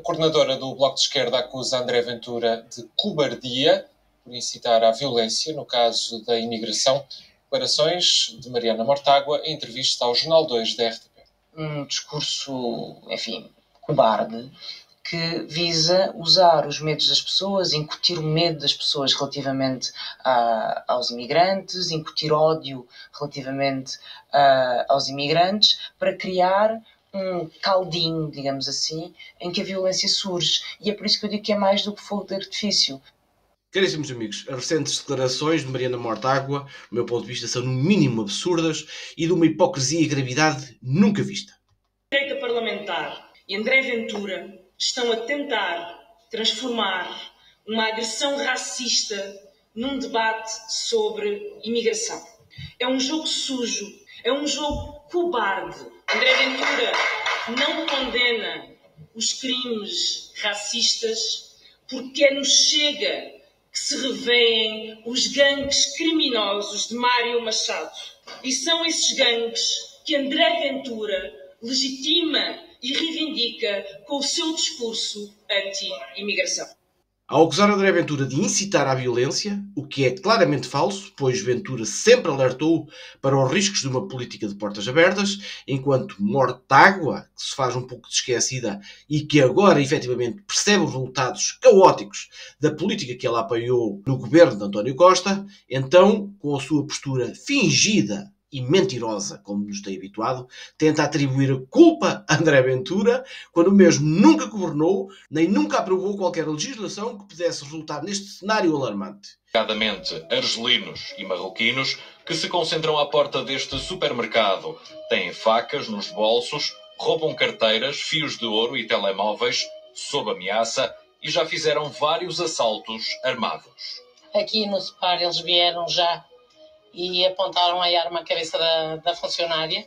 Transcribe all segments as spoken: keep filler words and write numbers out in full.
coordenadora do Bloco de Esquerda acusa André Ventura de cobardia por incitar à violência no caso da imigração. Declarações de Mariana Mortágua em entrevista ao Jornal dois da R T P. Um discurso, enfim, cobarde, que visa usar os medos das pessoas, incutir o medo das pessoas relativamente uh, aos imigrantes, incutir ódio relativamente uh, aos imigrantes, para criar um caldinho, digamos assim, em que a violência surge. E é por isso que eu digo que é mais do que fogo de artifício. Caríssimos amigos, as recentes declarações de Mariana Mortágua, do meu ponto de vista, são no mínimo absurdas e de uma hipocrisia e gravidade nunca vista. A direita parlamentar e André Ventura estão a tentar transformar uma agressão racista num debate sobre imigração. É um jogo sujo, é um jogo cobarde. André Ventura não condena os crimes racistas porque é no Chega que se revêem os gangues criminosos de Mário Machado. E são esses gangues que André Ventura legitima e reivindica com o seu discurso anti-imigração. Ao acusar André Ventura de incitar à violência, o que é claramente falso, pois Ventura sempre alertou para os riscos de uma política de portas abertas, enquanto Mortágua, que se faz um pouco de esquecida e que agora efetivamente percebe os resultados caóticos da política que ela apoiou no governo de António Costa, então, com a sua postura fingida e mentirosa, como nos tem habituado, tenta atribuir a culpa a André Ventura, quando o mesmo nunca governou, nem nunca aprovou qualquer legislação que pudesse resultar neste cenário alarmante. Nomeadamente argelinos e marroquinos que se concentram à porta deste supermercado, têm facas nos bolsos, roubam carteiras, fios de ouro e telemóveis, sob ameaça, e já fizeram vários assaltos armados. Aqui no Separ eles vieram já e apontaram a arma à cabeça da, da funcionária.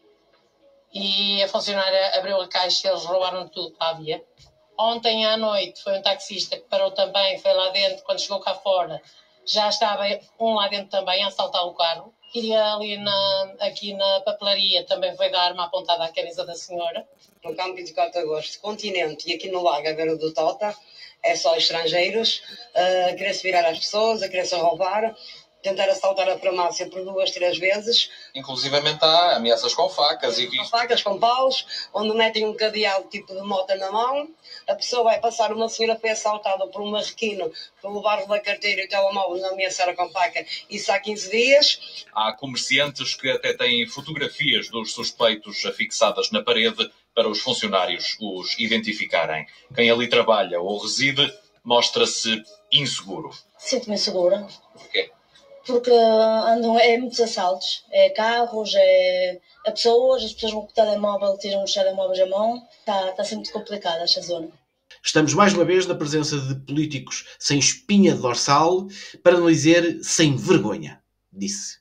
E a funcionária abriu a caixa e eles roubaram tudo que lá havia. Ontem à noite foi um taxista que parou também, foi lá dentro, quando chegou cá fora, já estava um lá dentro também a assaltar o carro. E ali na, aqui na papelaria também foi da arma apontada à cabeça da senhora. No campo vinte e quatro de agosto, Continente e aqui no Lago, a beira do Tota, é só estrangeiros, a querer-se virar às pessoas, a querer-se roubar, tentar assaltar a farmácia por duas, três vezes. Inclusivamente há ameaças com facas e... Com facas, com paus, onde metem um cadeado tipo de mota na mão. A pessoa vai passar, uma senhora foi assaltada por um marroquino, foi levar-lhe a carteira e o telemóvel, não ameaçaram com faca, isso há quinze dias. Há comerciantes que até têm fotografias dos suspeitos afixadas na parede para os funcionários os identificarem. Quem ali trabalha ou reside mostra-se inseguro. Sinto-me insegura. Porquê? Porque andam, é muitos assaltos, é carros, é, é pessoas, as pessoas vão com o telemóvel, tiram os telemóveis à mão, está tá sempre muito complicada esta zona. Estamos mais uma vez na presença de políticos sem espinha dorsal, para não dizer sem vergonha, disse.